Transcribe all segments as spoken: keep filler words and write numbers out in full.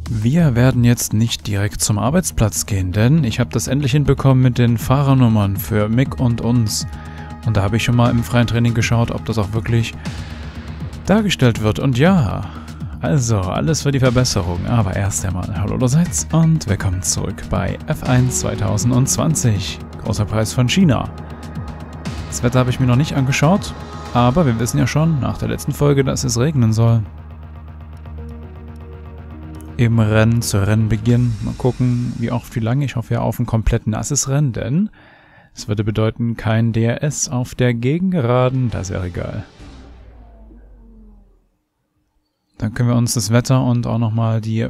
Wir werden jetzt nicht direkt zum Arbeitsplatz gehen, denn ich habe das endlich hinbekommen mit den Fahrernummern für Mick und uns. Und da habe ich schon mal im freien Training geschaut, ob das auch wirklich dargestellt wird. Und ja, also alles für die Verbesserung. Aber erst einmal hallo allerseits und willkommen zurück bei F eins zwanzig zwanzig. Großer Preis von China. Das Wetter habe ich mir noch nicht angeschaut, aber wir wissen ja schon nach der letzten Folge, dass es regnen soll. Im Rennen zu Rennbeginn. Mal gucken, wie auch wie lange. Ich hoffe ja auf ein komplett nasses Rennen, denn es würde bedeuten, kein D R S auf der Gegengeraden. Das wäre geil. Dann können wir uns das Wetter und auch nochmal die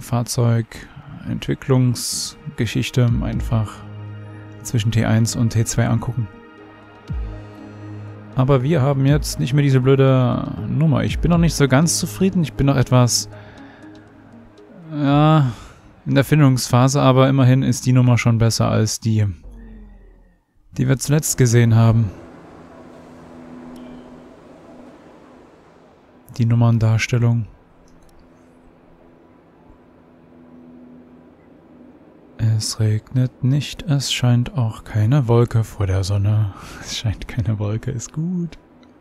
Fahrzeugentwicklungsgeschichte einfach zwischen T eins und T zwei angucken. Aber wir haben jetzt nicht mehr diese blöde Nummer. Ich bin noch nicht so ganz zufrieden. Ich bin noch etwas... Ja, in der Findungsphase, aber immerhin ist die Nummer schon besser als die, die wir zuletzt gesehen haben. Die Nummerndarstellung. Es regnet nicht, es scheint auch keine Wolke vor der Sonne. Es scheint keine Wolke, ist gut.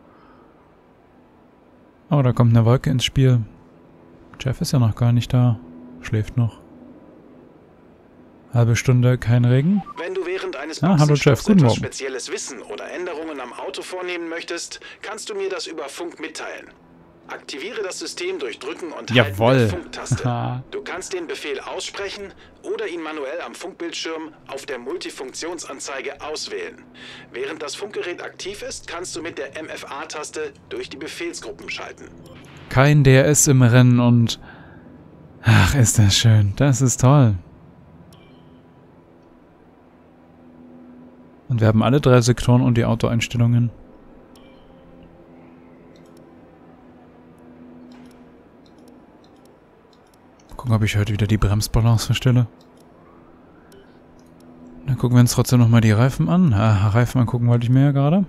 Oh, da kommt eine Wolke ins Spiel. Jeff ist ja noch gar nicht da. Schläft noch. Halbe Stunde, kein Regen. Wenn du während eines ah, hallo Jeff, guten etwas Morgen. Spezielles Wissen oder Änderungen am Auto vornehmen möchtest, kannst du mir das über Funk mitteilen. Aktiviere das System durch Drücken und Halten der Funktaste. Du kannst den Befehl aussprechen oder ihn manuell am Funkbildschirm auf der Multifunktionsanzeige auswählen. Während das Funkgerät aktiv ist, kannst du mit der M F A-Taste durch die Befehlsgruppen schalten. Kein D R S im Rennen und... Ach, ist das schön. Das ist toll. Und wir haben alle drei Sektoren und die Autoeinstellungen. Gucken, ob ich heute wieder die Bremsbalance verstelle. Dann gucken wir uns trotzdem nochmal die Reifen an. Ah, Reifen angucken wollte ich mir ja gerade.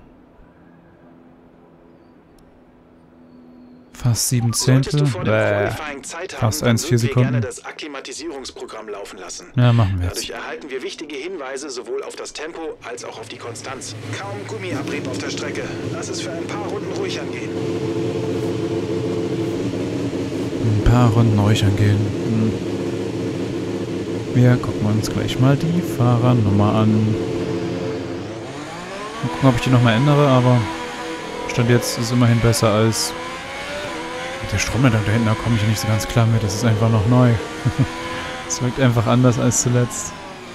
Fast sieben Zehntel. Bäh. Fast eins Komma vier Sekunden. Gerne das Akklimatisierungsprogramm laufen lassen. Ja, machen wir jetzt. Dadurch erhalten wir wichtige Hinweise sowohl auf das Tempo als auch auf die Konstanz. Kaum Gummiabrieb auf der Strecke. Lass es für ein paar Runden ruhig angehen. Ein paar Runden ruhig angehen. Hm. Wir gucken uns gleich mal die Fahrernummer an. Mal gucken, ob ich die nochmal ändere, aber Stand jetzt ist es immerhin besser als... Der Stromleiter da hinten, da komme ich nicht so ganz klar mit. Das ist einfach noch neu. Es wirkt einfach anders als zuletzt.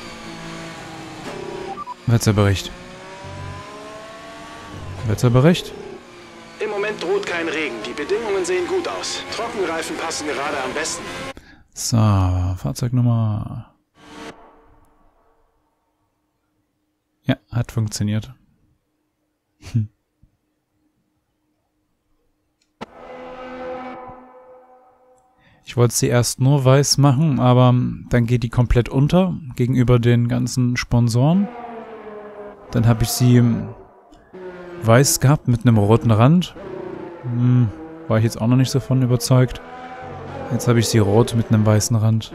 Wetterbericht. Wetterbericht? Im Moment droht kein Regen. Die Bedingungen sehen gut aus. Trockenreifen passen gerade am besten. So, Fahrzeugnummer. Ja, hat funktioniert. Hm. Ich wollte sie erst nur weiß machen, aber dann geht die komplett unter gegenüber den ganzen Sponsoren. Dann habe ich sie weiß gehabt mit einem roten Rand. Hm, war ich jetzt auch noch nicht so von überzeugt. Jetzt habe ich sie rot mit einem weißen Rand.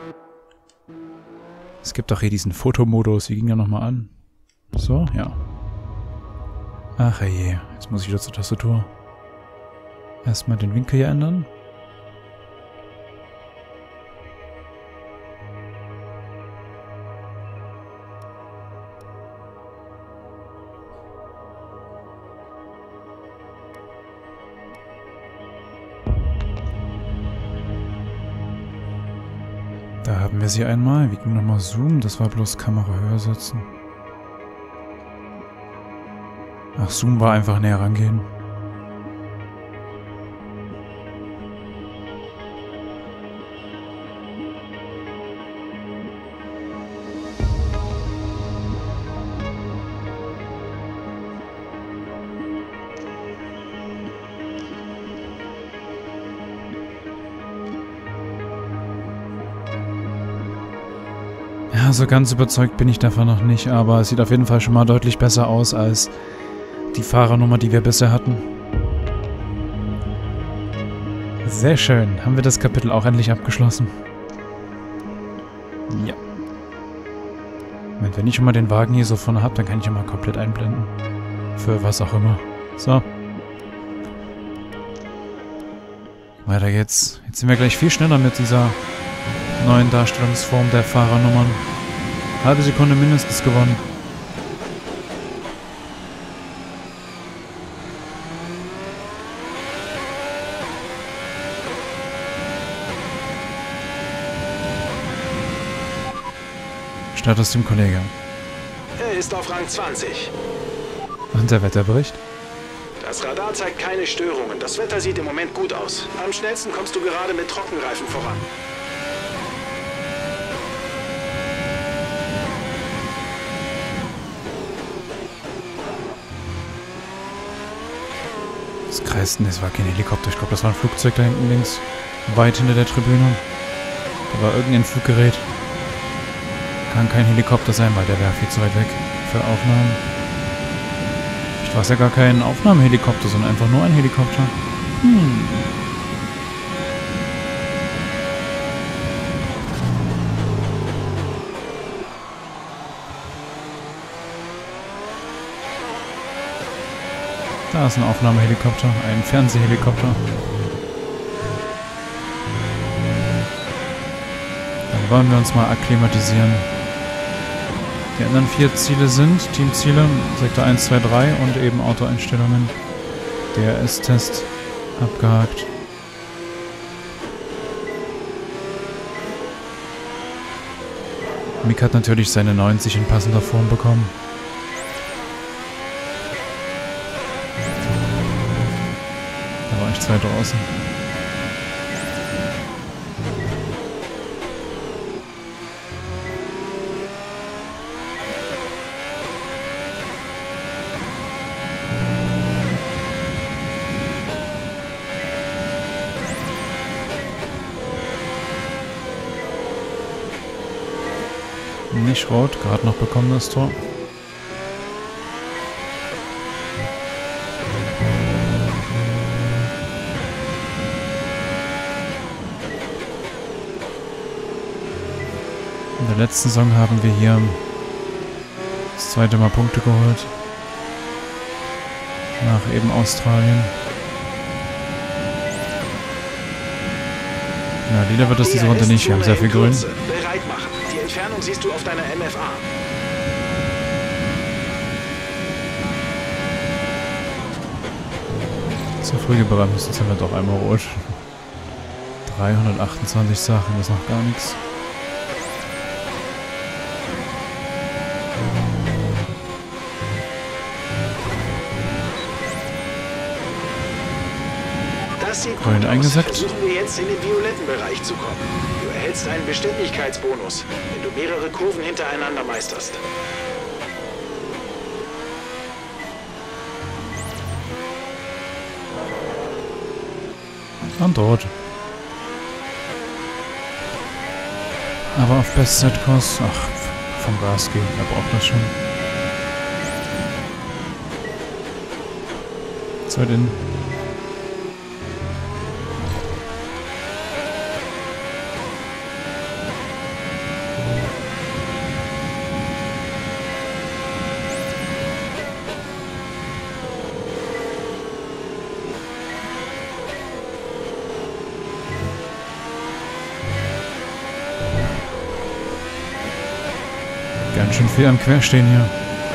Es gibt auch hier diesen Fotomodus. Wie ging der nochmal an? So, ja. Ach je, jetzt muss ich wieder zur Tastatur. Erstmal den Winkel hier ändern. Da haben wir sie einmal. Wir gehen nochmal Zoom. Das war bloß Kamera höher setzen. Ach, Zoom war einfach näher rangehen. Ja, so ganz überzeugt bin ich davon noch nicht, aber es sieht auf jeden Fall schon mal deutlich besser aus als die Fahrernummer, die wir bisher hatten. Sehr schön. Haben wir das Kapitel auch endlich abgeschlossen. Ja. Und wenn ich schon mal den Wagen hier so vorne habe, dann kann ich ihn mal komplett einblenden. Für was auch immer. So. Weiter geht's. Jetzt sind wir gleich viel schneller mit dieser neuen Darstellungsform der Fahrernummern. Halbe Sekunde mindestens gewonnen. Start aus dem Kollege. Er ist auf Rang zwanzig. Und der Wetterbericht? Das Radar zeigt keine Störungen. Das Wetter sieht im Moment gut aus. Am schnellsten kommst du gerade mit Trockenreifen voran. Das Kreisten, das war kein Helikopter. Ich glaube, das war ein Flugzeug da hinten links. Weit hinter der Tribüne. Da war irgendein Fluggerät. Kann kein Helikopter sein, weil der wäre viel zu weit weg für Aufnahmen. Vielleicht war es ja gar kein Aufnahmehelikopter, sondern einfach nur ein Helikopter. Hm. Da ist ein Aufnahmehelikopter, ein Fernsehhelikopter. Dann wollen wir uns mal akklimatisieren. Die anderen vier Ziele sind Teamziele, Sektor eins, zwei, drei und eben Autoeinstellungen. D R S-Test abgehakt. Mick hat natürlich seine neunzig in passender Form bekommen. Da war ich zwei draußen. Nicht rot, gerade noch bekommen das Tor. In der letzten Saison haben wir hier das zweite Mal Punkte geholt. Nach eben Australien. Ja, lila wird das diese Runde nicht, wir haben sehr viel Grün. Bereit machen. Die Entfernung siehst du auf deiner M F A. Zu früh gebremst, jetzt haben wir doch einmal rot. dreihundertachtundzwanzig Sachen, das ist noch gar nichts. Grün eingesackt. Versuchen wir jetzt in den violetten Bereich zu kommen. Du erhältst einen Beständigkeitsbonus, wenn du mehrere Kurven hintereinander meisterst. Und rot. Aber auf Bestzeitkurs, ach, vom Gas gehen, er braucht das schon. Zeit in. Ganz schön viel am Querstehen hier.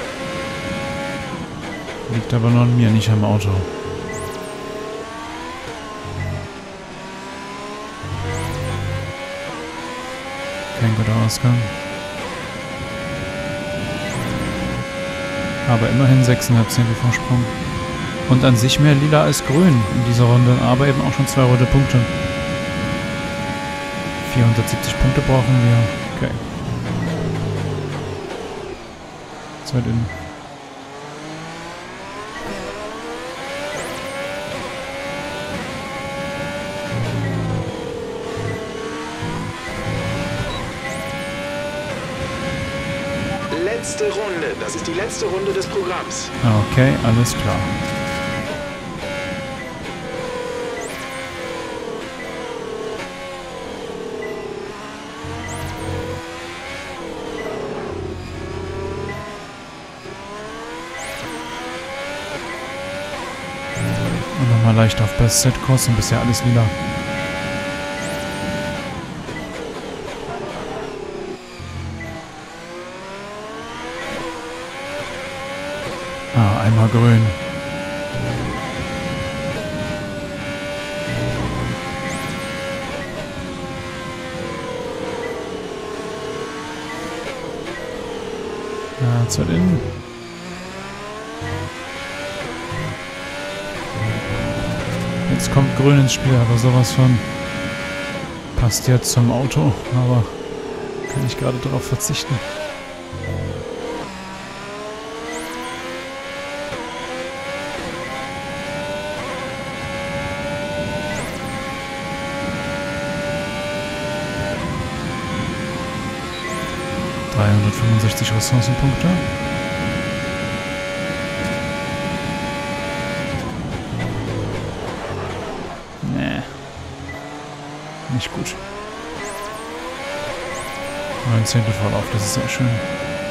Liegt aber nur an mir, nicht am Auto. Kein guter Ausgang. Aber immerhin sechseinhalb Zehntel Vorsprung. Und an sich mehr lila als grün in dieser Runde, aber eben auch schon zwei rote Punkte. vierhundertsiebzig Punkte brauchen wir. Okay. Zeit in. Letzte Runde. Das ist die letzte Runde des Programms. Okay, alles klar. mal leicht auf Best-Set-Kurs und bisher alles lila. Ah, einmal grün. Ja, zu innen. Jetzt kommt grün ins Spiel, aber sowas von passt jetzt zum Auto, aber kann ich gerade darauf verzichten. dreihundertfünfundsechzig Ressourcenpunkte. Nee. Nicht gut. neunzehnte Vorlauf, das ist sehr schön.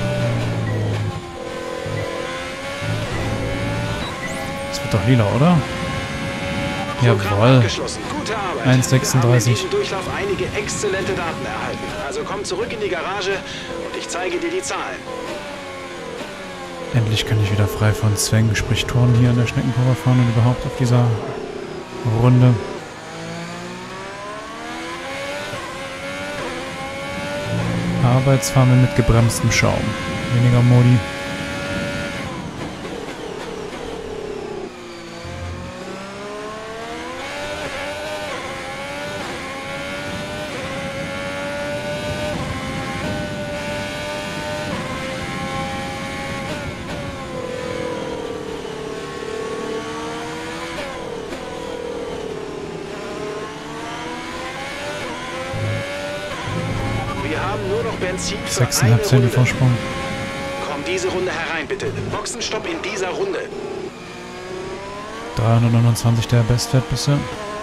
Das wird doch lila, oder? Jawohl. eins sechsunddreißig. Im Durchlauf einige exzellente Daten erhalten. Also komm zurück in die Garage und ich zeige dir die Zahlen. Endlich kann ich wieder frei von Zwängen, sprich Touren hier an der Schneckenkurve fahren und überhaupt auf dieser Runde. Aber jetzt fahren wir mit gebremstem Schaum. Weniger Modi. sechseinhalb Zehntel Vorsprung. Komm diese Runde herein, bitte. Boxenstopp in dieser Runde. dreihundertneunundzwanzig der Bestwert bisher.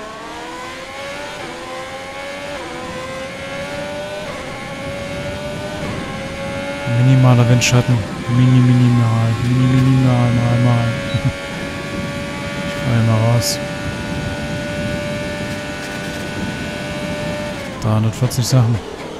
Minimaler Windschatten. Mini, minimal. Mini, minimal, mal, mal. Ich fahre mal raus. dreihundertvierzig Sachen.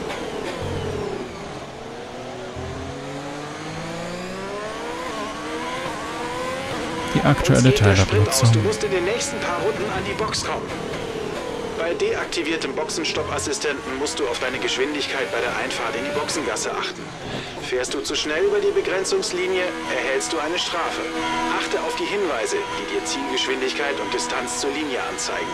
Die aktuelle Teilabnutzung. Du musst in den nächsten paar Runden an die Box kommen. Bei deaktiviertem Boxenstoppassistenten musst du auf deine Geschwindigkeit bei der Einfahrt in die Boxengasse achten. Fährst du zu schnell über die Begrenzungslinie, erhältst du eine Strafe. Achte auf die Hinweise, die dir Zielgeschwindigkeit und Distanz zur Linie anzeigen.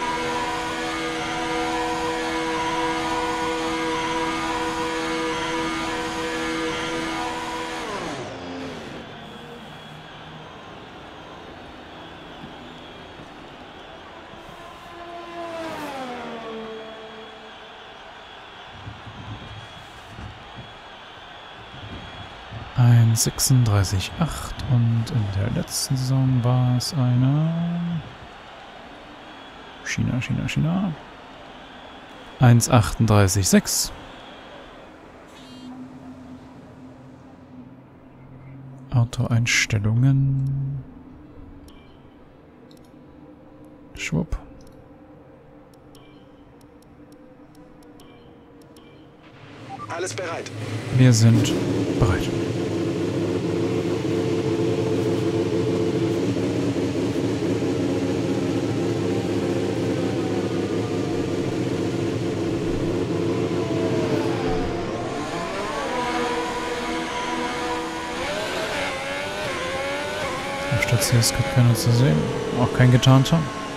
eins sechsunddreißig Komma acht und in der letzten Saison war es eine China, China, China eins achtunddreißig Komma sechs. Autoeinstellungen. Schwupp. Alles bereit. Wir sind bereit. Hier ist gerade keiner zu sehen. Auch kein Getarnter.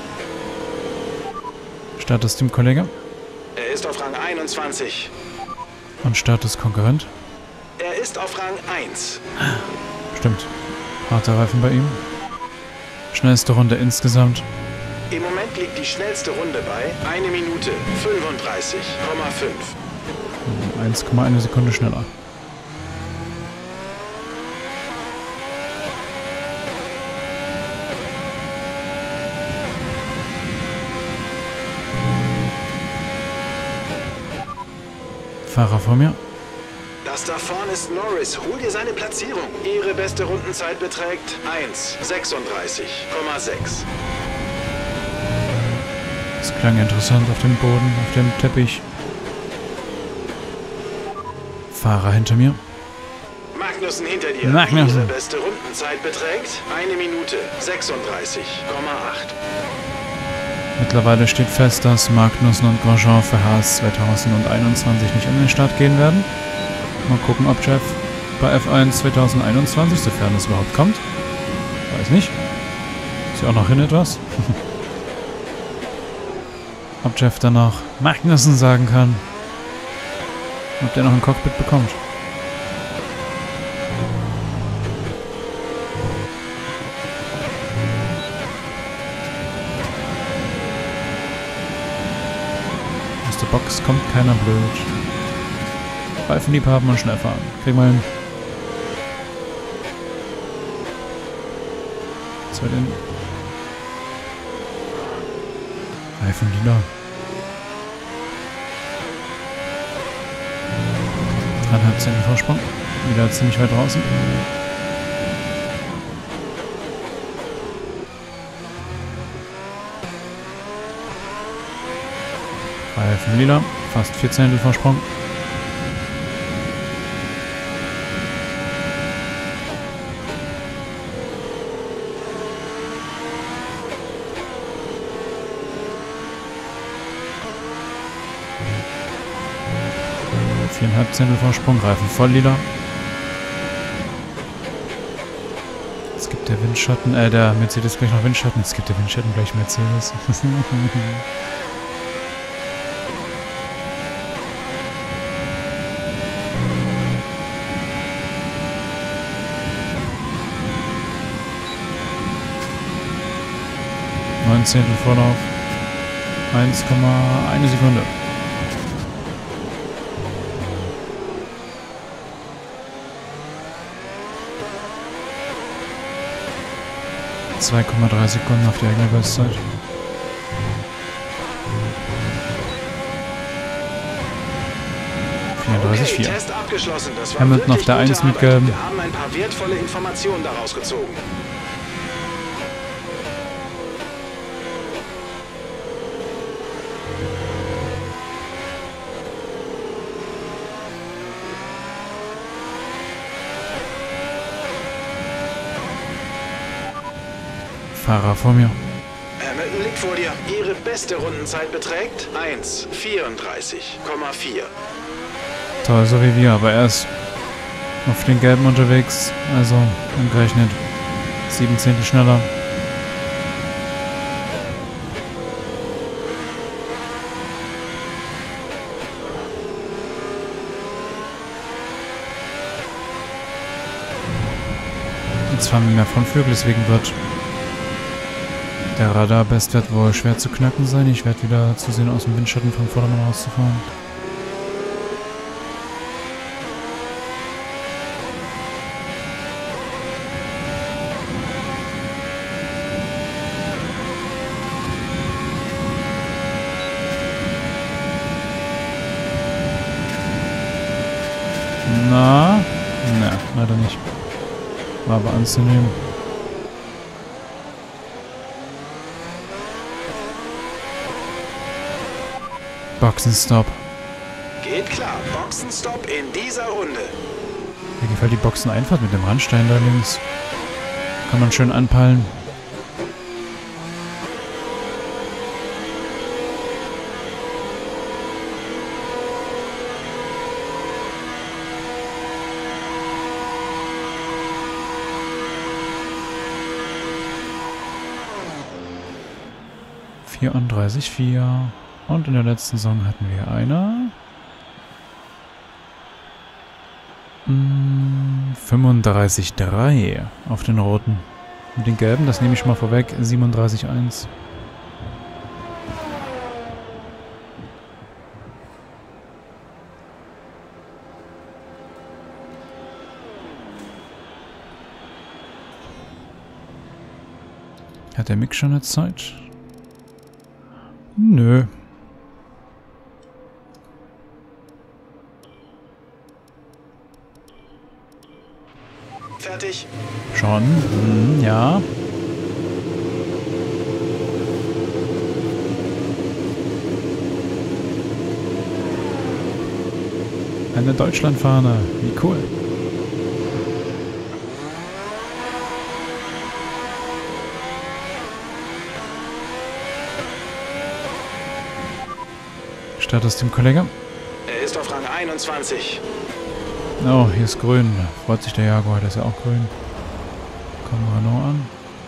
Status Teamkollege. Er ist auf Rang einundzwanzig. Und Status Konkurrent. Er ist auf Rang eins. Stimmt. Harter Reifen bei ihm. Schnellste Runde insgesamt. Im Moment liegt die schnellste Runde bei eine Minute fünfunddreißig Komma fünf. eins Komma eins Sekunde schneller. Fahrer vor mir. Das da vorne ist Norris. Hol dir seine Platzierung. Ihre beste Rundenzeit beträgt eins sechsunddreißig Komma sechs. klang interessant auf dem Boden, auf dem Teppich. Fahrer hinter mir. Magnussen hinter dir. Magnussen. Ihre beste Rundenzeit beträgt eine Minute sechsunddreißig Komma acht. Mittlerweile steht fest, dass Magnussen und Grosjean für Haas zweitausendeinundzwanzig nicht an den Start gehen werden. Mal gucken, ob Jeff bei F eins zweitausendeinundzwanzig, sofern es überhaupt kommt. Weiß nicht. Ist ja auch noch hin etwas. Ob Jeff danach Magnussen sagen kann. Ob der noch ein Cockpit bekommt. Aus der Box kommt keiner blöd. Reifenliebhaben und schnell fahren. Kriegen wir hin. Was war denn? Reifen lila. Dreieinhalb Zehntel Vorsprung. Wieder ziemlich weit draußen. Reifen lila. Fast vier Zehntel Vorsprung. Viereinhalb Zehntel Vorsprung, Reifen voll lila. Es gibt der Windschatten, äh, der Mercedes gleich noch Windschatten. Es gibt der Windschatten gleich Mercedes. neun Zehntel Vorlauf. eins Komma eins Sekunde. zwei Komma drei Sekunden auf die eigene Bestzeit. vierunddreißig Komma vier. Okay, Test abgeschlossen. Das war Hamilton auf der eins mitgegeben. Wir haben ein paar wertvolle Informationen daraus gezogen. Fahrer vor mir. Hamilton liegt vor dir. Ihre beste Rundenzeit beträgt eins Komma vierunddreißig Komma vier. Toll, so wie wir, aber er ist auf den Gelben unterwegs. Also, umgerechnet sieben Zehntel schneller. Jetzt fahren wir mehr Frontflügel, deswegen wird der Radar-Bestwert wohl schwer zu knacken sein. Ich werde wieder zusehen, aus dem Windschatten vom Vordermann rauszufahren. Na? Ne, leider nicht. War aber anzunehmen. Boxenstopp. Geht klar. Boxenstopp in dieser Runde. Mir gefällt die Boxeneinfahrt mit dem Randstein da links. Kann man schön anpeilen. vierunddreißig Komma vier. Und in der letzten Saison hatten wir eine hm, fünfunddreißig Komma drei auf den roten. Mit den gelben, das nehme ich mal vorweg, siebenunddreißig Komma eins. Hat der Mick schon eine Zeit? Nö. Fertig. Schon? Hm, ja. Eine Deutschlandfahne. Wie cool. Start aus dem Kollege. Er ist auf Rang einundzwanzig. Oh, hier ist grün. Freut sich der Jaguar, der ist ja auch grün. Kommen Renault an.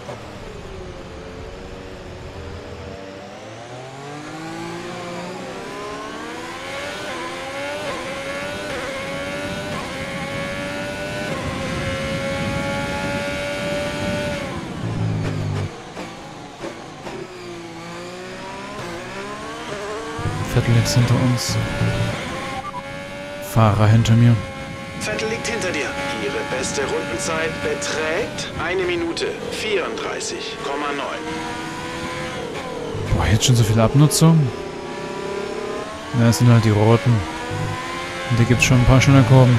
Vettel jetzt hinter uns. Fahrer hinter mir. Vettel liegt hinter dir. Ihre beste Rundenzeit beträgt eine Minute vierunddreißig Komma neun. Boah, jetzt schon so viel Abnutzung. Na, das sind halt die roten. Und hier gibt es schon ein paar schöne Kurven.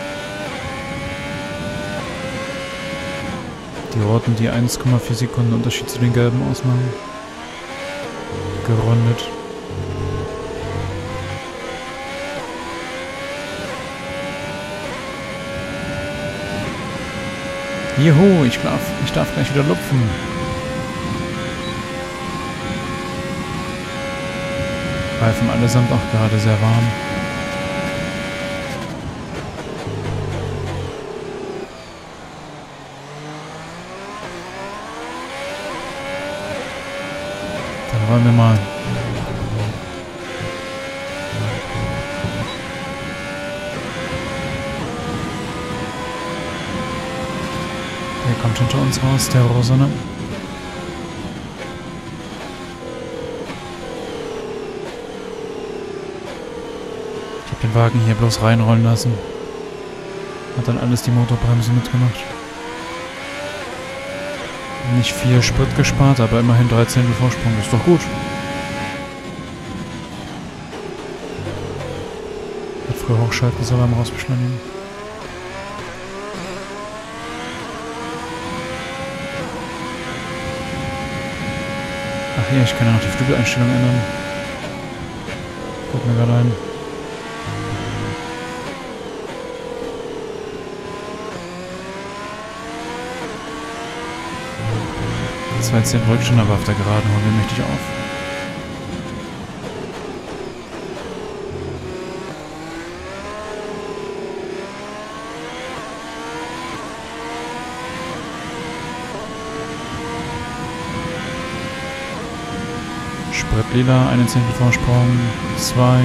Die roten, die eins Komma vier Sekunden Unterschied zu den gelben ausmachen. Gerundet. Juhu, ich darf, ich darf gleich wieder lupfen. Reifen allesamt auch gerade sehr warm. Dann wollen wir mal. Der kommt hinter uns raus, der Rosane. Ich habe den Wagen hier bloß reinrollen lassen. Hat dann alles die Motorbremse mitgemacht. Nicht viel Sprit gespart, aber immerhin dreizehn Vorsprung. Ist doch gut. Wird früher hochschalten, soll beim Rausbeschleunigen. Ach ja, ich kann ja noch die Flügeleinstellung ändern. Guck mir gerade ein. zwei Zehn Rückstand, aber auf der Geraden holen wir mächtig auf. Sprit lila, eine Zehntel Vorsprung, zwei,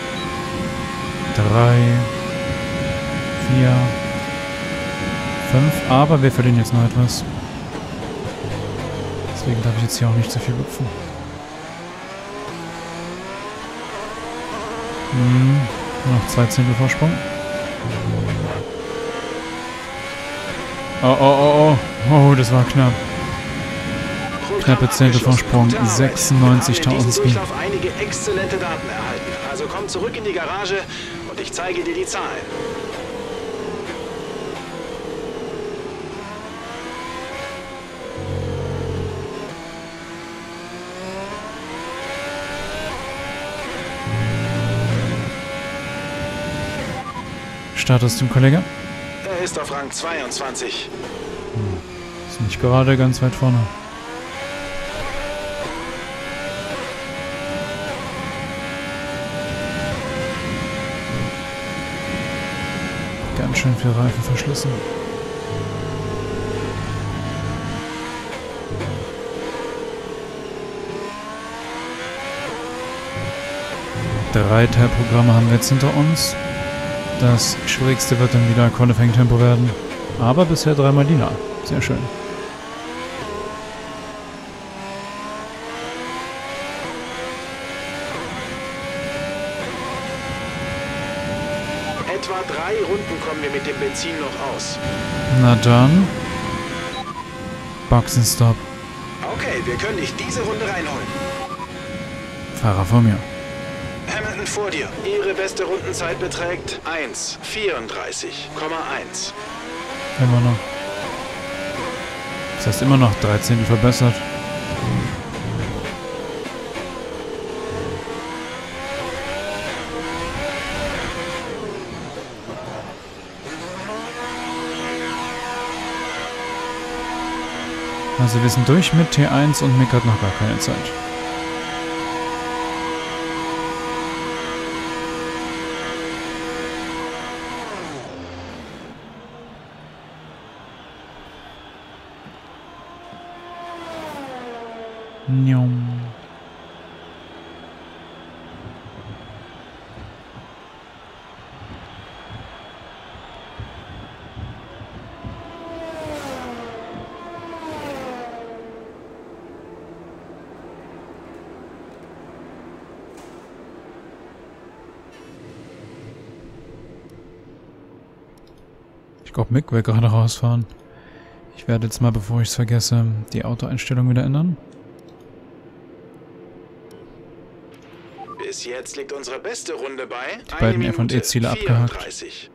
drei, vier, fünf, aber wir verlieren jetzt noch etwas. Deswegen darf ich jetzt hier auch nicht zu viel lupfen. Hm, noch zwei Zehntel Vorsprung. Oh, oh, oh, oh, oh, das war knapp. Knappe Zehntel Vorsprung, sechsundneunzigtausend Speed. Ich habe einige exzellente Daten erhalten. Also komm zurück in die Garage und ich zeige dir die Zahlen. Start aus dem Kollege. Er ist auf Rang zweiundzwanzig. Hm. Ist nicht gerade ganz weit vorne. Ganz schön viel Reifen verschlissen. Drei Teilprogramme haben wir jetzt hinter uns. Das schwierigste wird dann wieder Qualifying-Tempo werden. Aber bisher dreimal lila. Sehr schön. Etwa drei Runden kommen wir mit dem Benzin noch aus. Na dann. Boxenstopp. Okay, wir können dich diese Runde reinholen. Fahrer vor mir. Hamilton vor dir. Ihre beste Rundenzeit beträgt eins vierunddreißig Komma eins. Immer noch. Das heißt immer noch dreizehn verbessert. Also wir sind durch mit T eins und Mick hat noch gar keine Zeit. Njom. Ich glaube, Mick will gerade rausfahren. Ich werde jetzt mal, bevor ich es vergesse, die Autoeinstellung wieder ändern. Bis jetzt liegt unsere beste Runde bei die beiden F und E-Ziele abgehakt.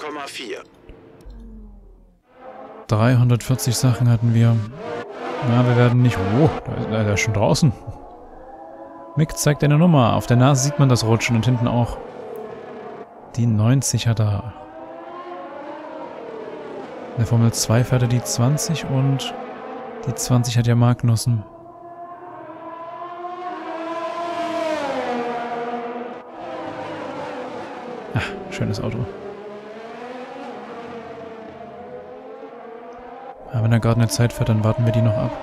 dreihundertvierzig Sachen hatten wir. Na, wir werden nicht... Oh, da ist er schon draußen. Mick zeigt eine Nummer. Auf der Nase sieht man das Rutschen und hinten auch. Die neunzig hat er. In der Formel zwei fährt er die zwanzig und die zwanzig hat ja Magnussen. Ach, schönes Auto. Aber wenn er gerade eine Zeit fährt, dann warten wir die noch ab.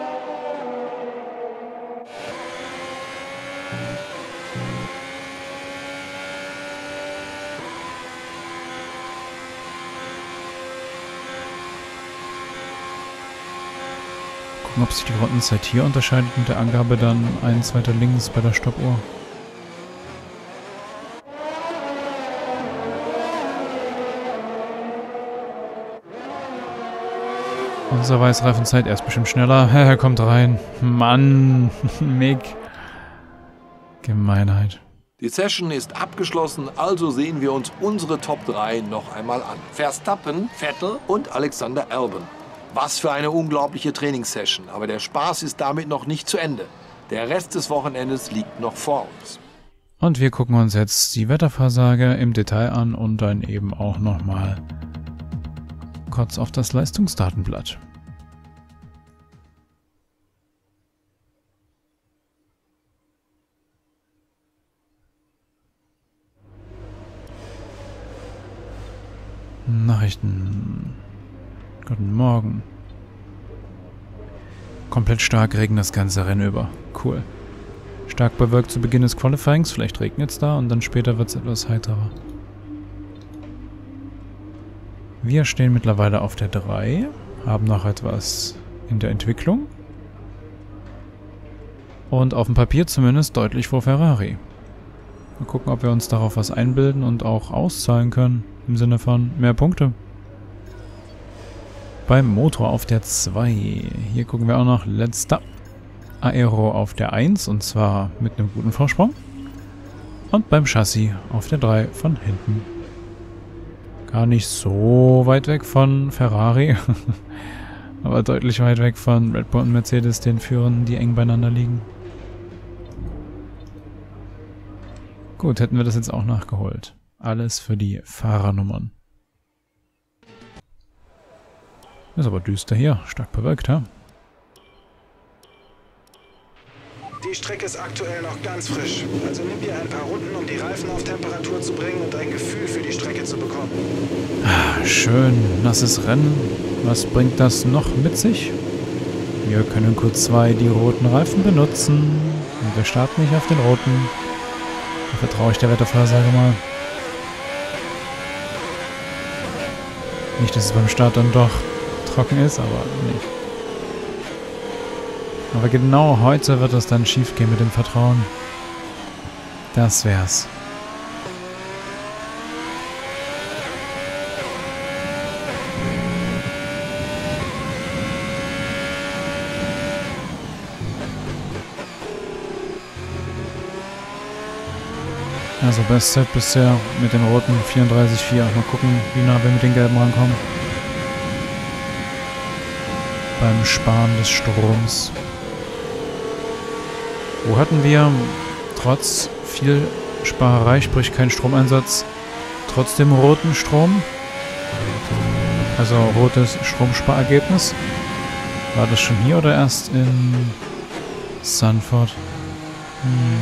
Gucken, ob sich die Rundenzeit hier unterscheidet mit der Angabe dann eins weiter links bei der Stoppuhr. Unser Weißreifenzeit, er ist bestimmt schneller. Er kommt rein. Mann, Mick. Gemeinheit. Die Session ist abgeschlossen, also sehen wir uns unsere Top drei noch einmal an. Verstappen, Vettel und Alexander Albon. Was für eine unglaubliche Trainingssession, aber der Spaß ist damit noch nicht zu Ende. Der Rest des Wochenendes liegt noch vor uns. Und wir gucken uns jetzt die Wettervorhersage im Detail an und dann eben auch nochmal kurz auf das Leistungsdatenblatt. Nachrichten. Guten Morgen. Komplett stark regnet das ganze Rennen über. Cool. Stark bewölkt zu Beginn des Qualifyings. Vielleicht regnet es da und dann später wird es etwas heiterer. Wir stehen mittlerweile auf der drei. Haben noch etwas in der Entwicklung. Und auf dem Papier zumindest deutlich vor Ferrari. Mal gucken, ob wir uns darauf was einbilden und auch auszahlen können. Im Sinne von mehr Punkte. Beim Motor auf der zwei. Hier gucken wir auch noch letzter. Aero auf der eins und zwar mit einem guten Vorsprung. Und beim Chassis auf der drei von hinten. Gar nicht so weit weg von Ferrari. Aber deutlich weit weg von Red Bull und Mercedes, den Führern, die eng beieinander liegen. Gut, hätten wir das jetzt auch nachgeholt. Alles für die Fahrernummern. Ist aber düster hier, stark bewölkt, ja? Die Strecke ist aktuell noch ganz frisch. Also nimm dir ein paar Runden, um die Reifen auf Temperatur zu bringen und ein Gefühl für die Strecke zu bekommen. Ah, schön, nasses Rennen. Was bringt das noch mit sich? Wir können Q zwei die roten Reifen benutzen. Und wir starten nicht auf den roten. Da vertraue ich der Wettervorhersage mal. Nicht, dass es beim Start dann doch trocken ist, aber nicht. Aber genau heute wird es dann schief gehen mit dem Vertrauen. Das wär's. Also Bestzeit bisher mit den roten vierunddreißig Komma vier. Mal gucken, wie nah wir mit den gelben rankommen. Beim Sparen des Stroms. Wo hatten wir trotz viel Sparerei, sprich kein Stromeinsatz, trotzdem roten Strom? Also rotes Stromsparergebnis. War das schon hier oder erst in Sanford? Hm.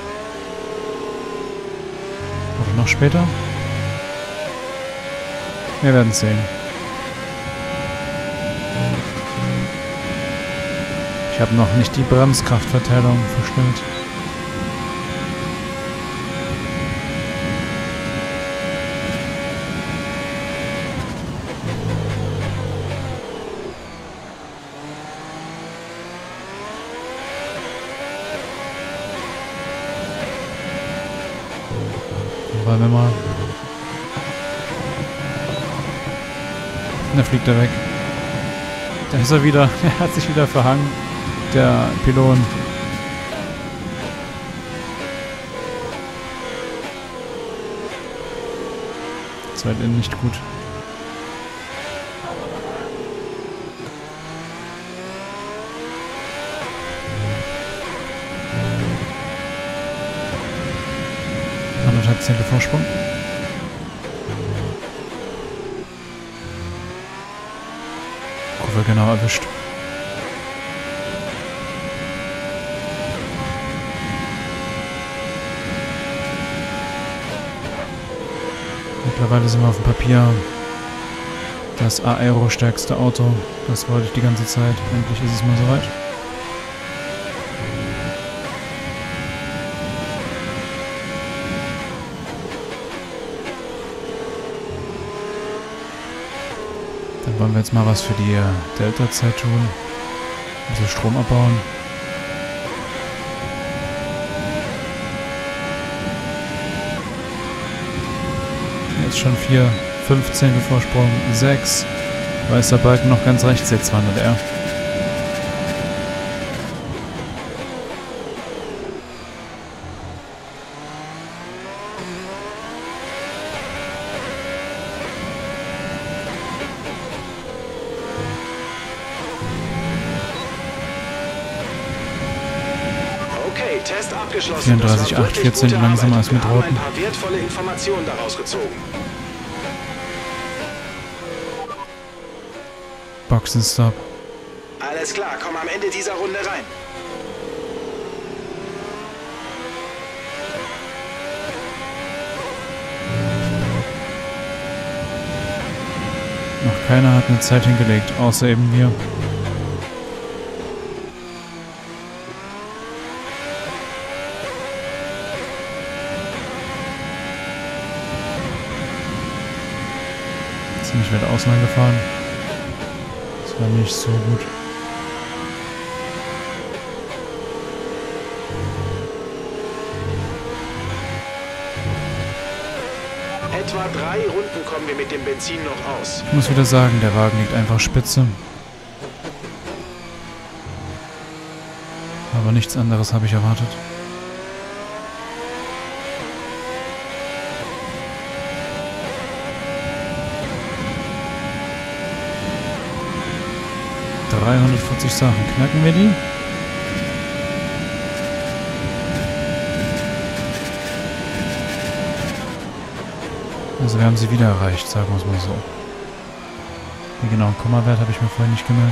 Oder noch später? Wir werden sehen. Ich habe noch nicht die Bremskraftverteilung verstellt. Wollen wir mal. Da fliegt er weg. Da ist er wieder. Er hat sich wieder verhangen. Der Pylon. Das war halt nicht gut. Anderthalb Zehntel Vorsprung. Kurve genau erwischt. Mittlerweile sind wir auf dem Papier das aero-stärkste Auto. Das wollte ich die ganze Zeit. Endlich ist es mal soweit. Dann wollen wir jetzt mal was für die Delta-Zeit tun. Ein bisschen Strom abbauen. Jetzt schon vier, fünfzehntel Vorsprung, sechs. Weißer Balken noch ganz rechts, jetzt wandert er. Okay, Test abgeschlossen. vierunddreißig Komma acht, vierzehn langsamer als mit Roten. Ein paar wertvolle Informationen daraus gezogen. Boxenstopp. Alles klar, komm am Ende dieser Runde rein. Noch keiner hat eine Zeit hingelegt, außer eben wir. Ziemlich weit außen angefahren. Das war nicht so gut. Etwa drei Runden kommen wir mit dem Benzin noch aus. Ich muss wieder sagen, der Wagen liegt einfach spitze. Aber nichts anderes habe ich erwartet. dreihundertvierzig Sachen. Knacken wir die? Also wir haben sie wieder erreicht, sagen wir es mal so. Den genauen Kommawert habe ich mir vorhin nicht gemerkt.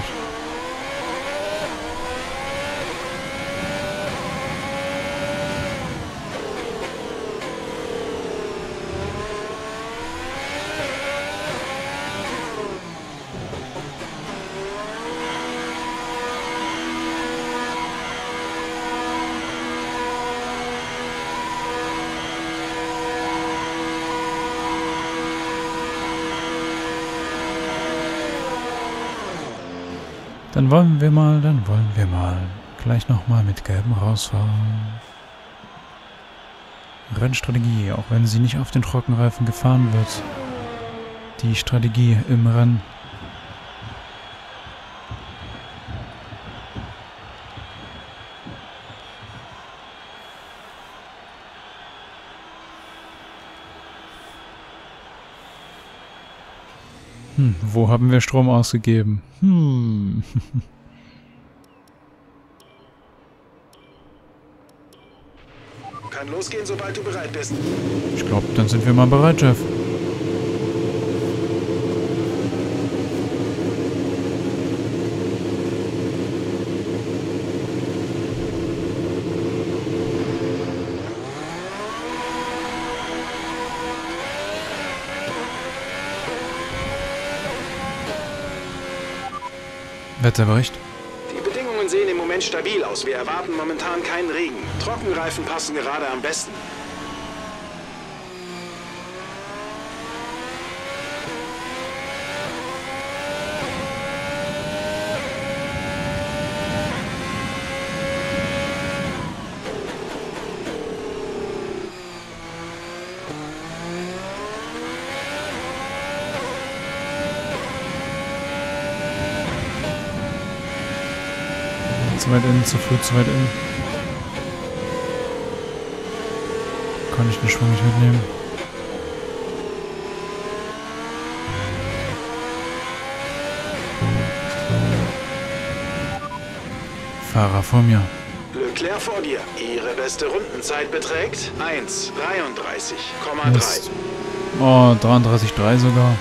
Dann wollen wir mal, dann wollen wir mal gleich nochmal mit Gelben rausfahren. Rennstrategie, auch wenn sie nicht auf den Trockenreifen gefahren wird. Die Strategie im Rennen. Hm, wo haben wir Strom ausgegeben? Hm. Kann losgehen, sobald du bereit bist. Ich glaube, dann sind wir mal bereit, Jeff. Wetterbericht. Die Bedingungen sehen im Moment stabil aus. Wir erwarten momentan keinen Regen. Trockenreifen passen gerade am besten. Zu weit innen, zu früh, zu weit innen. Kann ich den Schwung nicht mitnehmen. Fahrer vor mir. Leclerc vor dir. Ihre beste Rundenzeit beträgt eins dreiunddreißig Komma drei. Oh, dreiunddreißig Komma drei sogar.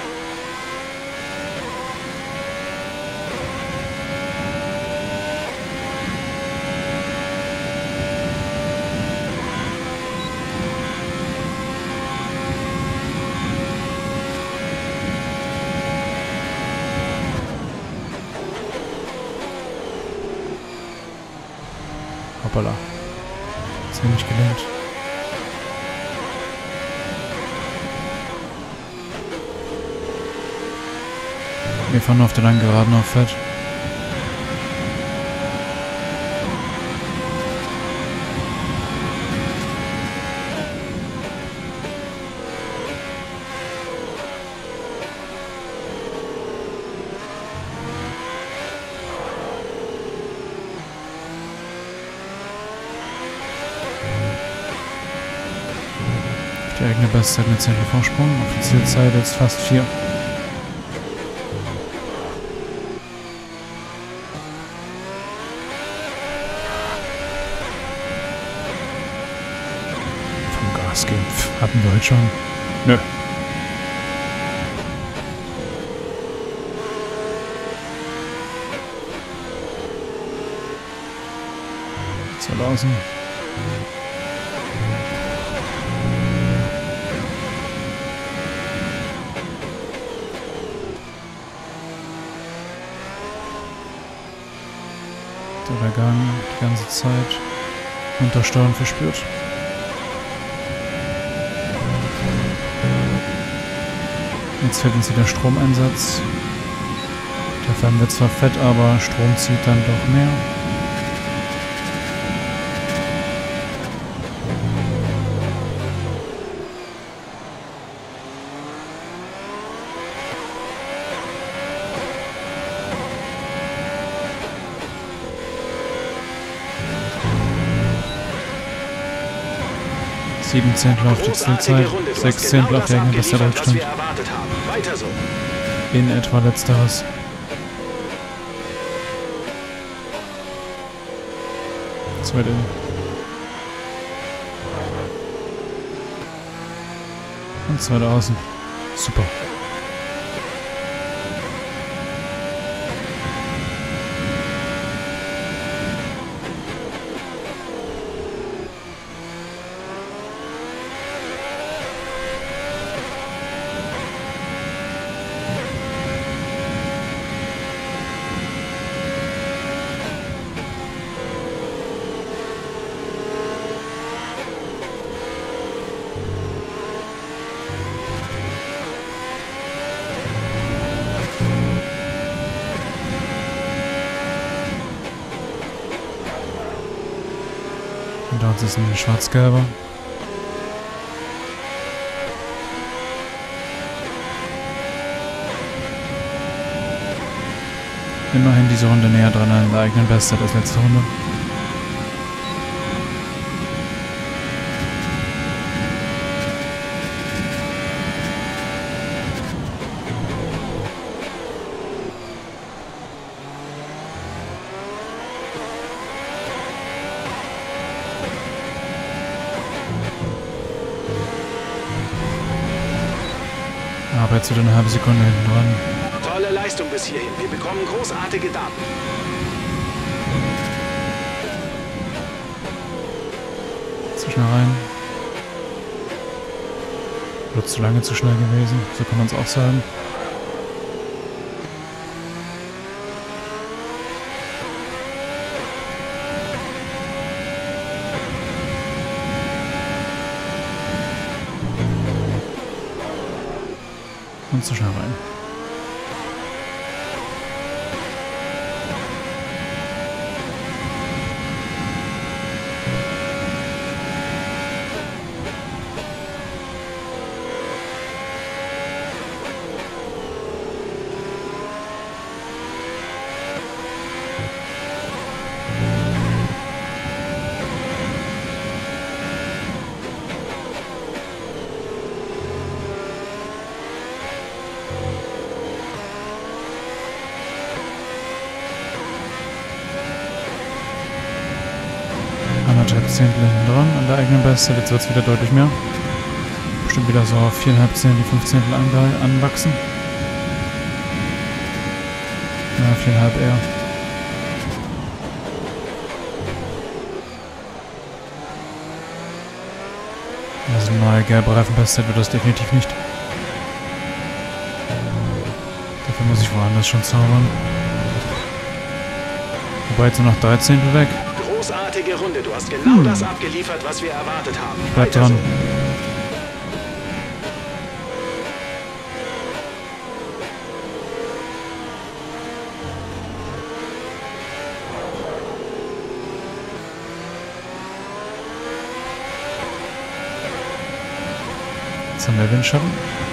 Hoppala. Das hat nicht gelingt. Wir fahren auf der langen Geraden auf Fett. Die eigene Bestzeit mit Zehntel Vorsprung. Offizielle Zeit jetzt fast vier. Vom Gas geben. Hatten wir heute schon? Nö. Soll außen. Der Gang die ganze Zeit Untersteuern verspürt. Jetzt fehlt uns wieder Stromeinsatz. Dafür haben wir zwar Fett, aber Strom zieht dann doch mehr. Sieben Zehntel auf die Zielzeit, sechs Zehntel auf die eigene beste Rückstand. In etwa letzteres. Zwei innen. Und zwei da außen. Super. Und dort ist ein schwarz-gelber. Immerhin diese Runde näher dran an der eigenen Bestzeit als letzte Runde. Aber jetzt wieder eine halbe Sekunde hinten dran. Tolle Leistung bis hierhin. Wir bekommen großartige Daten. Zu schnell rein. Wird zu lange zu schnell gewesen. So kann man es auch sagen. Und zu schnell rein. Anderthalb Zehntel hinten dran an der eigenen Bestzeit. Jetzt wird es wieder deutlich mehr. Bestimmt wieder so auf viereinhalb Zehntel, fünf Zehntel anwachsen. Ja, viereinhalb eher. Also eine neue gelbe Reifenbestzeit wird das definitiv nicht. Dafür muss ich woanders schon zaubern. Wobei jetzt nur noch drei Zehntel weg. Großartige Runde. Du hast genau hm. das abgeliefert, was wir erwartet haben. Ich bleib dran. Jetzt haben wir Windschatten.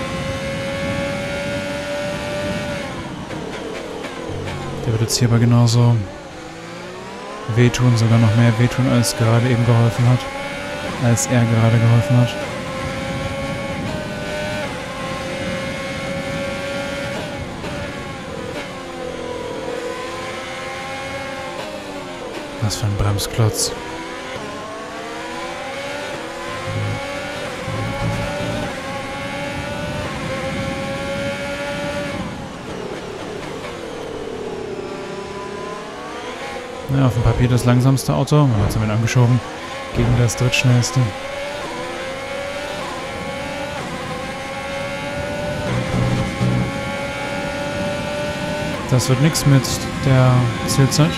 Der wird jetzt hier aber genauso wehtun, sogar noch mehr wehtun, als gerade eben geholfen hat. Als er gerade geholfen hat. Was für ein Bremsklotz. Ja, auf dem Papier das langsamste Auto, aber jetzt haben wir ihn angeschoben gegen das drittschnellste. Das wird nichts mit der Zielzeit.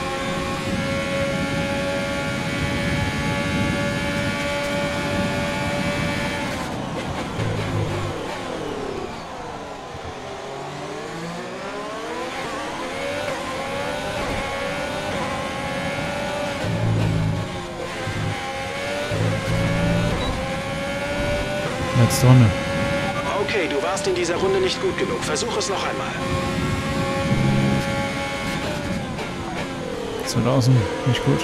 Letzte Runde. Okay, du warst in dieser Runde nicht gut genug. Versuch es noch einmal. zweitausend, nicht gut.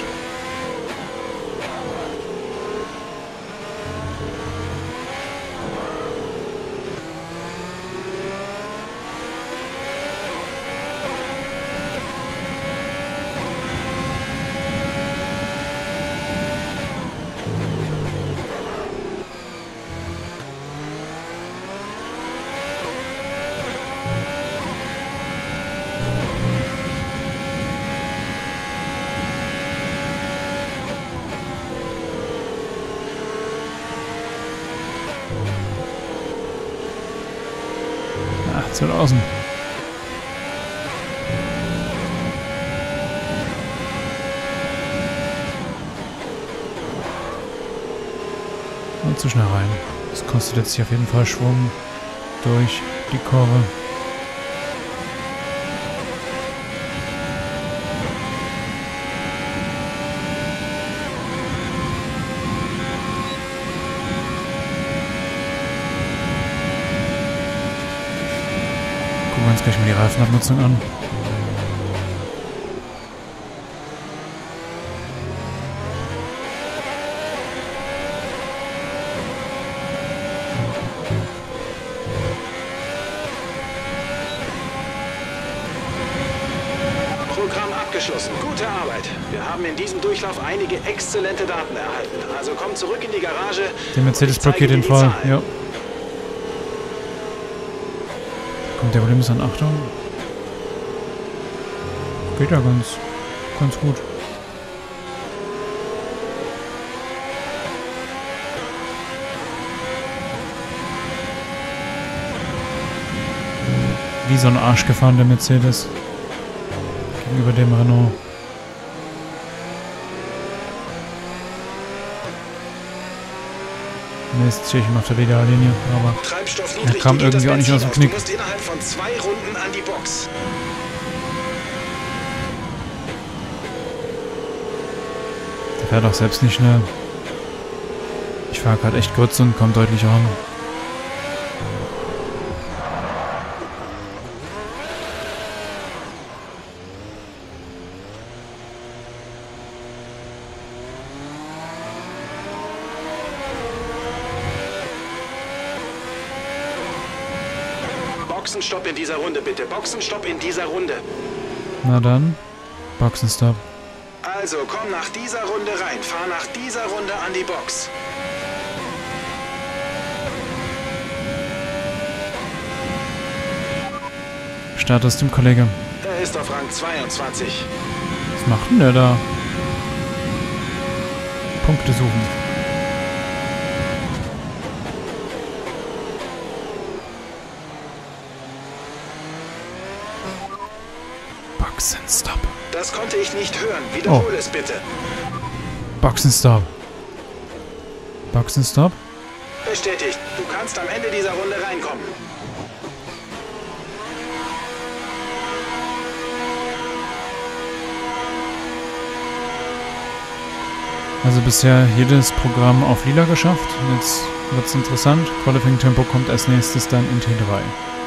zweitausend. Und zu schnell rein. Das kostet jetzt hier auf jeden Fall Schwung durch die Kurve. Gucken wir uns gleich mal die Reifenabnutzung an. Programm abgeschlossen. Gute Arbeit. Wir haben in diesem Durchlauf einige exzellente Daten erhalten. Also komm zurück in die Garage. Der Mercedes blockiert den voll. Ja. Kommt der Volumen an? Achtung. Geht ja ganz, ganz gut. Wie so ein Arsch gefahren, der Mercedes. Gegenüber dem Renault. Mist, stehe ich immer auf der Linie, aber er kam irgendwie auch nicht aus dem Knick. Du musst innerhalb von zwei Runden an die Box. Der fährt auch selbst nicht schnell. Ich fahre gerade echt kurz und komme deutlich ran. Boxenstopp in dieser Runde, bitte. Boxenstopp in dieser Runde. Na dann, Boxenstopp. Also, komm nach dieser Runde rein. Fahr nach dieser Runde an die Box. Status dem Kollege. Er ist auf Rang zweiundzwanzig. Was macht denn der da? Punkte suchen. Boxenstopp. Das konnte ich nicht hören. Wiederhol oh. es bitte. Boxenstopp. Boxenstopp. Bestätigt. Du kannst am Ende dieser Runde reinkommen. Also bisher jedes Programm auf Lila geschafft. Jetzt wird es interessant. Qualifying Tempo kommt als nächstes dann in T drei.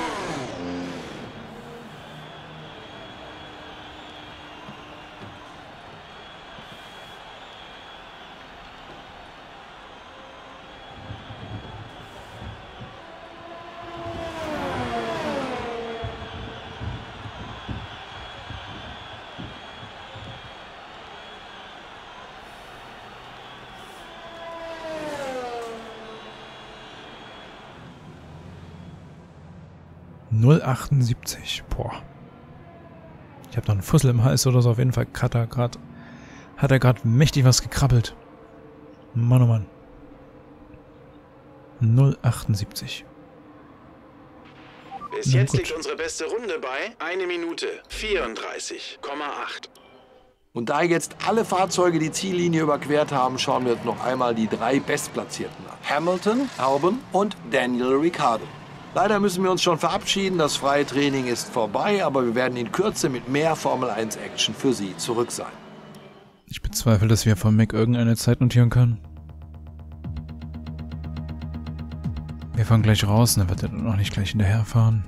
null achtundsiebzig. Boah. Ich habe noch einen Fussel im Hals oder so. Auf jeden Fall hat er gerade hat er gerade mächtig was gekrabbelt. Mann, oh Mann. null achtundsiebzig. Bis jetzt liegt unsere beste Runde bei eine Minute vierunddreißig Komma acht. Und da jetzt alle Fahrzeuge die Ziellinie überquert haben, schauen wir uns noch einmal die drei Bestplatzierten an. Hamilton, Albon und Daniel Ricciardo. Leider müssen wir uns schon verabschieden, das freie Training ist vorbei, aber wir werden in Kürze mit mehr Formel eins Action für Sie zurück sein. Ich bezweifle, dass wir von Mick irgendeine Zeit notieren können. Wir fahren gleich raus, dann wird er noch nicht gleich hinterherfahren.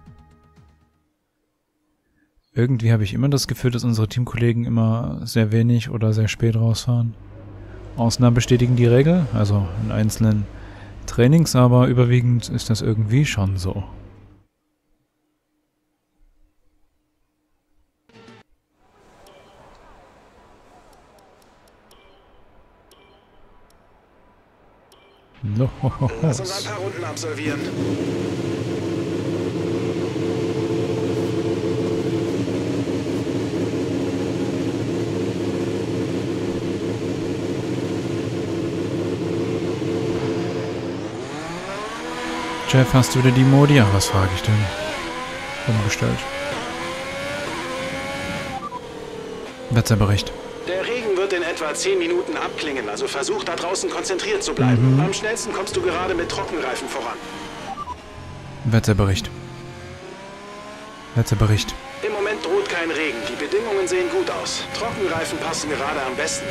Irgendwie habe ich immer das Gefühl, dass unsere Teamkollegen immer sehr wenig oder sehr spät rausfahren. Ausnahmen bestätigen die Regel, also in einzelnen Trainings, aber überwiegend ist das irgendwie schon so. Los. Lass uns ein paar Runden absolvieren. Jeff, hast du wieder die Modi? Ja, was frage ich denn? Umgestellt. Wetterbericht. Der Regen wird in etwa zehn Minuten abklingen, also versuch da draußen konzentriert zu bleiben. Mhm. Am schnellsten kommst du gerade mit Trockenreifen voran. Wetterbericht. Wetterbericht. Im Moment droht kein Regen. Die Bedingungen sehen gut aus. Trockenreifen passen gerade am besten.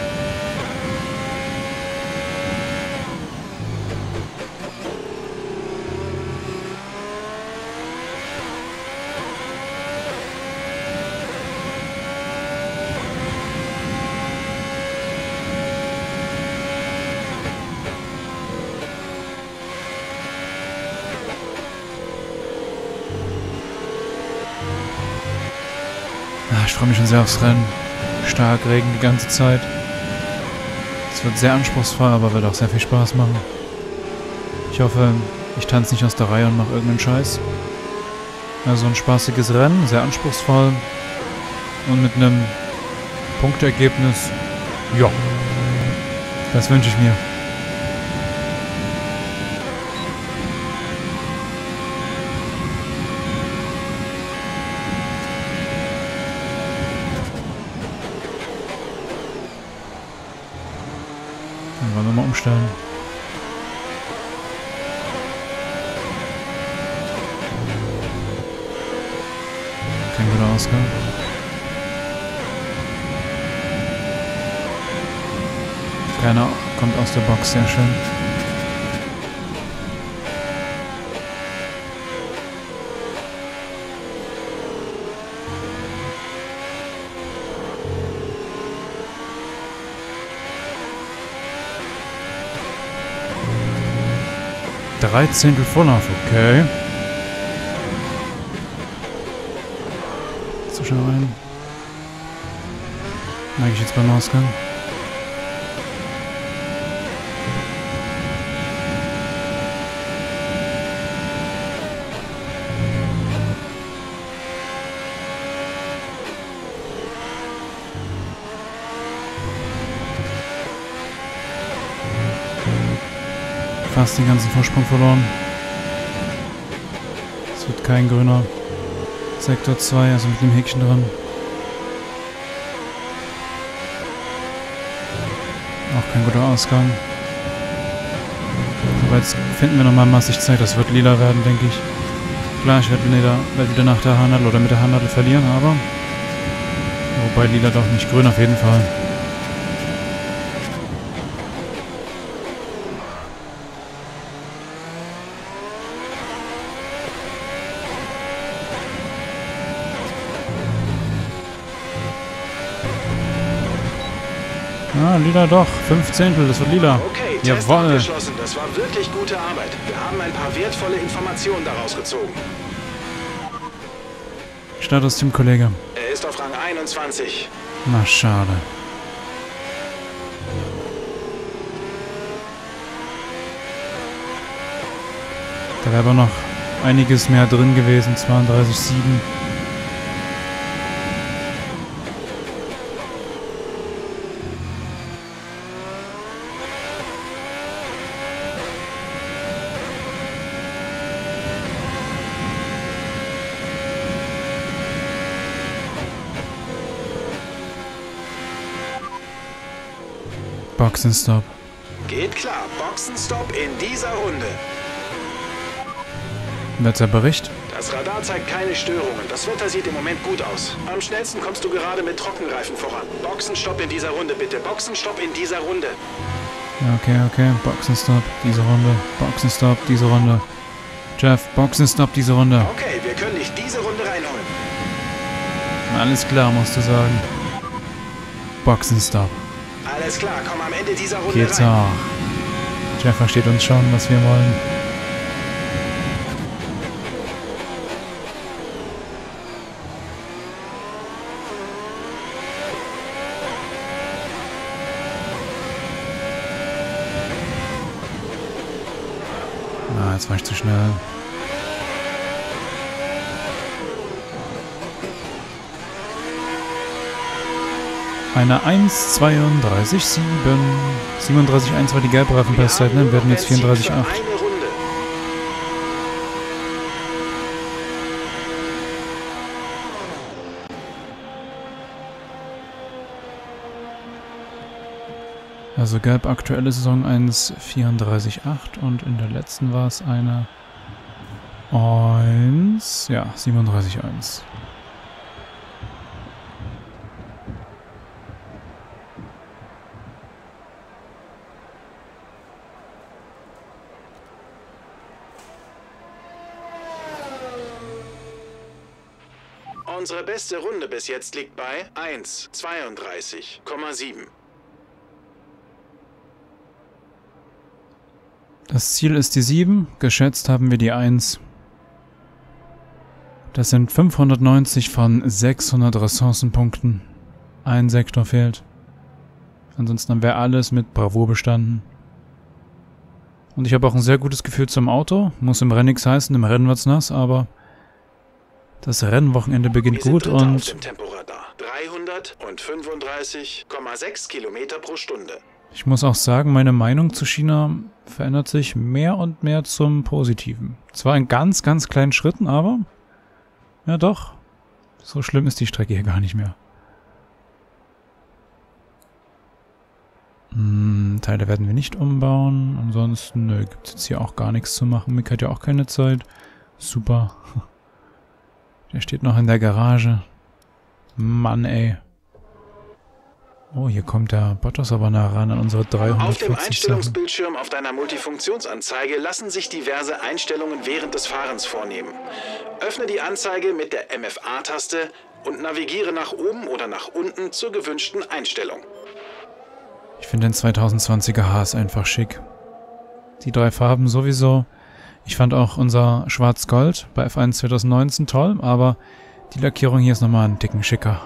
Ich freue mich schon sehr aufs Rennen. Stark Regen die ganze Zeit. Es wird sehr anspruchsvoll, aber wird auch sehr viel Spaß machen. Ich hoffe, ich tanze nicht aus der Reihe und mache irgendeinen Scheiß. Also ein spaßiges Rennen, sehr anspruchsvoll. Und mit einem Punktergebnis. Ja. Das wünsche ich mir. Dann wollen wir mal umstellen. Kein guter Ausgang. Keiner kommt aus der Box, sehr schön. Dreizehntel Vorlauf, okay. Zu schnell rein. Merke ich jetzt beim Ausgang. Fast den ganzen Vorsprung verloren. Es wird kein grüner. Sektor zwei, also mit dem Häkchen dran. Auch kein guter Ausgang. Aber jetzt finden wir nochmal massig Zeit. Das wird lila werden, denke ich. Klar, ich werde wieder, werd wieder nach der Haarnadel oder mit der Haarnadel verlieren, aber... Wobei lila doch nicht, grün auf jeden Fall. Ah, lila doch. Fünf Zehntel, das wird lila. Okay, Test Jawohl. abgeschlossen. Das war wirklich gute Arbeit. Wir haben ein paar wertvolle Informationen daraus gezogen. Status Team Kollege. Er ist auf Rang einundzwanzig. Na, schade. Da wäre aber noch einiges mehr drin gewesen. zweiunddreißig Komma sieben. Boxenstopp. Geht klar. Boxenstopp in dieser Runde. Wetterbericht. Das Radar zeigt keine Störungen. Das Wetter sieht im Moment gut aus. Am schnellsten kommst du gerade mit Trockenreifen voran. Boxenstopp in dieser Runde, bitte. Boxenstopp in dieser Runde. Okay, okay. Boxenstopp, diese Runde. Boxenstopp, diese Runde. Jeff, Boxenstopp, diese Runde. Okay, wir können dich diese Runde reinholen. Alles klar, musst du sagen. Boxenstopp. Alles klar, komm am Ende dieser Runde Geht's rein. auch. Jeff versteht uns schon, was wir wollen. Ah, jetzt war ich zu schnell. Eine eins zweiunddreißig Komma sieben. siebenunddreißig Komma eins war die Gelbreifenbestzeit, ne? Wir werden jetzt vierunddreißig Komma acht. Eine Runde. Also Gelb aktuelle Saison eins vierunddreißig Komma acht und in der letzten war es eine eins, ja, siebenunddreißig Komma eins. Unsere beste Runde bis jetzt liegt bei eins zweiunddreißig Komma sieben. Das Ziel ist die sieben, geschätzt haben wir die eins. Das sind fünfhundertneunzig von sechshundert Ressourcenpunkten. Ein Sektor fehlt. Ansonsten haben wir alles mit Bravour bestanden. Und ich habe auch ein sehr gutes Gefühl zum Auto. Muss im Rennen nichts heißen, im Rennen wird's nass, aber das Rennwochenende beginnt gut und auf dem Temporadar. dreihundertfünfunddreißig Komma sechs Kilometer pro Stunde. ich muss auch sagen, meine Meinung zu China verändert sich mehr und mehr zum Positiven. Zwar in ganz, ganz kleinen Schritten, aber ja doch, so schlimm ist die Strecke hier gar nicht mehr. Hm, Teile werden wir nicht umbauen. Ansonsten nö, gibt es jetzt hier auch gar nichts zu machen. Mick hat ja auch keine Zeit. Super. Der steht noch in der Garage. Mann, ey. Oh, hier kommt der Bottas aber nah ran an unsere dreihundertvierzig. Auf dem Einstellungsbildschirm auf deiner Multifunktionsanzeige lassen sich diverse Einstellungen während des Fahrens vornehmen. Öffne die Anzeige mit der M F A-Taste und navigiere nach oben oder nach unten zur gewünschten Einstellung. Ich finde den zweitausendzwanziger Haas einfach schick. Die drei Farben sowieso. Ich fand auch unser Schwarz-Gold bei F eins zweitausendneunzehn toll, aber die Lackierung hier ist nochmal einen Ticken schicker.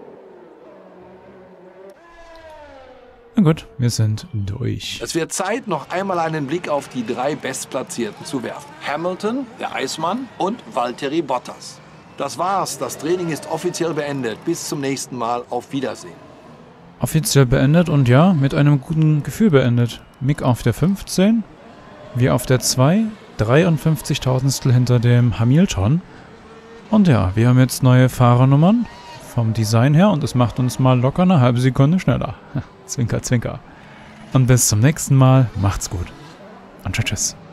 Na gut, wir sind durch. Es wird Zeit, noch einmal einen Blick auf die drei Bestplatzierten zu werfen. Hamilton, der Eismann und Valtteri Bottas. Das war's, das Training ist offiziell beendet. Bis zum nächsten Mal, auf Wiedersehen. Offiziell beendet und ja, mit einem guten Gefühl beendet. Mick auf der fünfzehn, wir auf der zwei, dreiundfünfzig Tausendstel hinter dem Hamilton. Und ja, wir haben jetzt neue Fahrernummern vom Design her und es macht uns mal locker eine halbe Sekunde schneller. Zwinker, zwinker. Und bis zum nächsten Mal, macht's gut. Und tschüss.